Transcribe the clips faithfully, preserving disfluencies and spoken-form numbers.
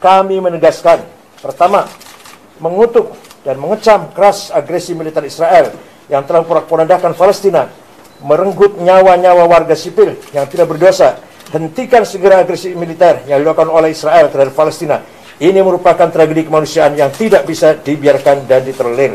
kami menegaskan, pertama, mengutuk dan mengecam keras agresi militer Israel yang telah memporak-porandakan Palestina, merenggut nyawa-nyawa warga sipil yang tidak berdosa. Hentikan segera agresi militer yang dilakukan oleh Israel terhadap Palestina. Ini merupakan tragedi kemanusiaan yang tidak bisa dibiarkan dan ditolerir.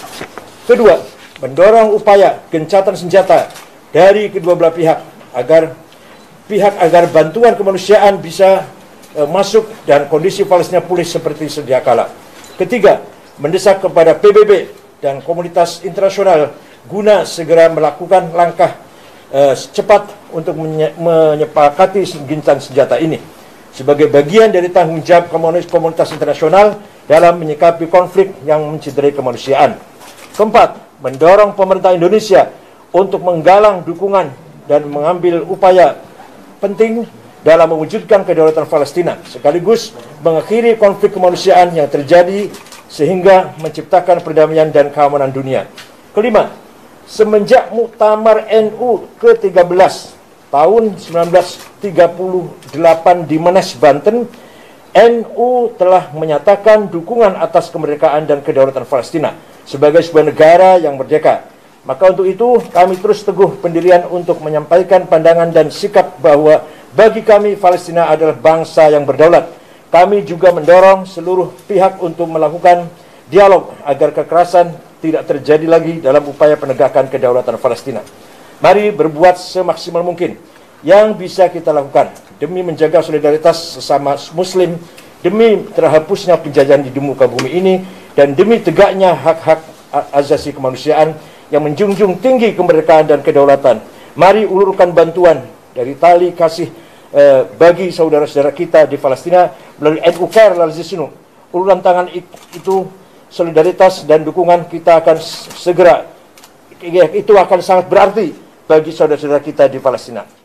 Kedua, mendorong upaya gencatan senjata dari kedua belah pihak agar pihak agar bantuan kemanusiaan bisa e, masuk dan kondisi Palestina pulih seperti sedia kala. Ketiga, mendesak kepada P B B dan komunitas internasional guna segera melakukan langkah e, cepat untuk menye menyepakati gencatan senjata ini sebagai bagian dari tanggung jawab komunitas internasional dalam menyikapi konflik yang mencederai kemanusiaan. Keempat, mendorong pemerintah Indonesia untuk menggalang dukungan dan mengambil upaya penting dalam mewujudkan kedaulatan Palestina, sekaligus mengakhiri konflik kemanusiaan yang terjadi sehingga menciptakan perdamaian dan keamanan dunia. Kelima, semenjak Muktamar N U ke tiga belas tahun seribu sembilan ratus tiga puluh delapan di Menes, Banten, N U telah menyatakan dukungan atas kemerdekaan dan kedaulatan Palestina sebagai sebuah negara yang merdeka. Maka untuk itu kami terus teguh pendirian untuk menyampaikan pandangan dan sikap bahwa bagi kami Palestina adalah bangsa yang berdaulat. Kami juga mendorong seluruh pihak untuk melakukan dialog agar kekerasan tidak terjadi lagi dalam upaya penegakan kedaulatan Palestina. Mari berbuat semaksimal mungkin yang bisa kita lakukan demi menjaga solidaritas sesama Muslim, demi terhapusnya penjajahan di muka bumi ini, dan demi tegaknya hak-hak asasi kemanusiaan yang menjunjung tinggi kemerdekaan dan kedaulatan. Mari ulurkan bantuan dari tali kasih eh, bagi saudara-saudara kita di Palestina melalui N U Care Lalzisinu. Uluran tangan itu, solidaritas dan dukungan kita akan segera, itu akan sangat berarti bagi saudara-saudara kita di Palestina.